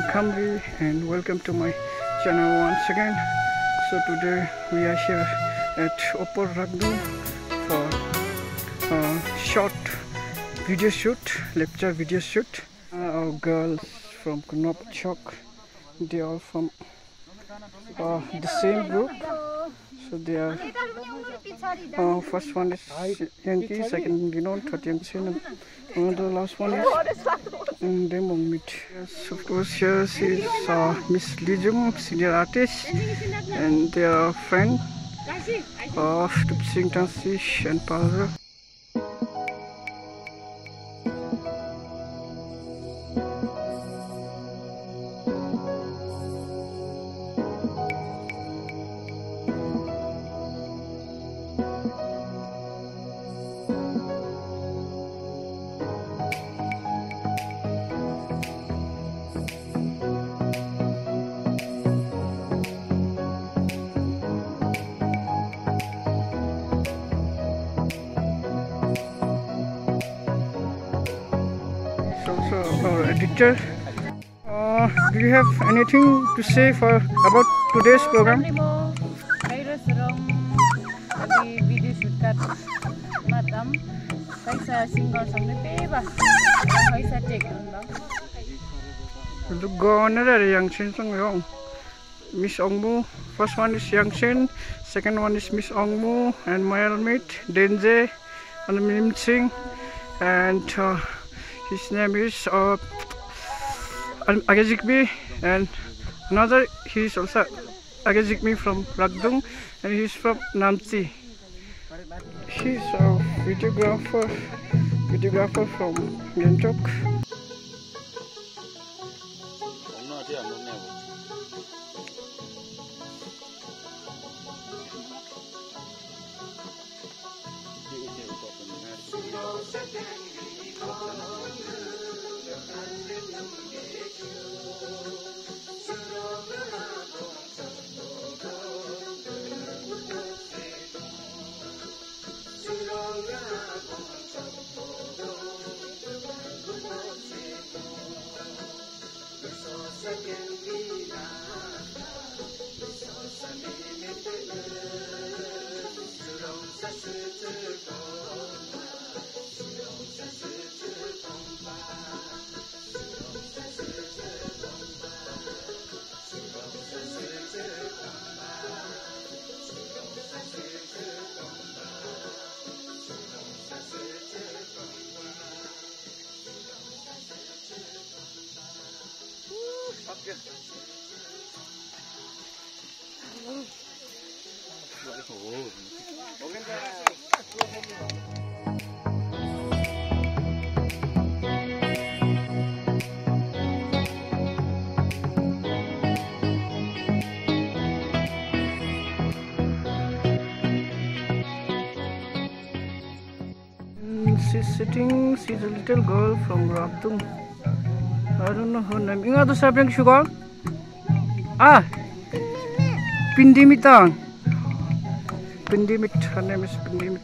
Kamri, and welcome to my channel once again. So today we are here at Upper Ragdung for a short video shoot, Lepcha video shoot. Our girls from Chok, they are from the same group. So they are first one is Yankee, second Ginon, third Yankee, and the last one is Demomit. Yes, of course, here is Miss Lijum, senior artist, and they are friend of Tupsing Tansish and Palra. Also our editor. Do you have anything to say about today's program? Look, go on there, Yangshin Song. Miss Ongmu, first one is Yangshin, second one is Miss Ongmu, and my helmet, Denze, and Mim Singh, and his name is Agajikbi, and another, he is also Agajikbi from Ragdung, and he is from Namchi. He is a videographer from Gantok. She's a little girl from Ragdung. I don't know her name. Ingat tu siapa yang suka? Pindimit. Pindimit. Her name is Pindimit.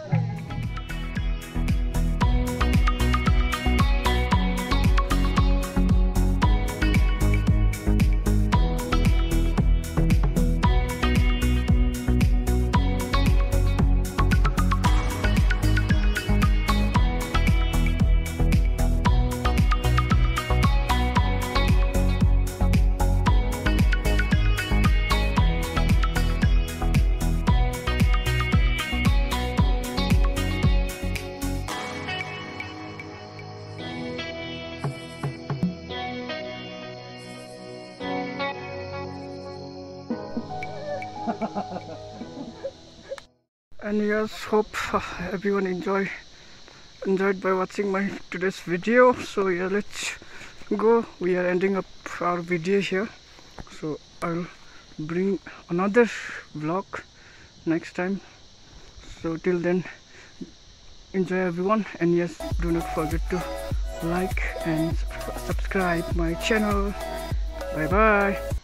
And yes, hope everyone enjoyed by watching my today's video. So yeah, let's go. We are ending up our video here, so I'll bring another vlog next time. So till then, enjoy everyone, and yes, do not forget to like and subscribe my channel. Bye bye.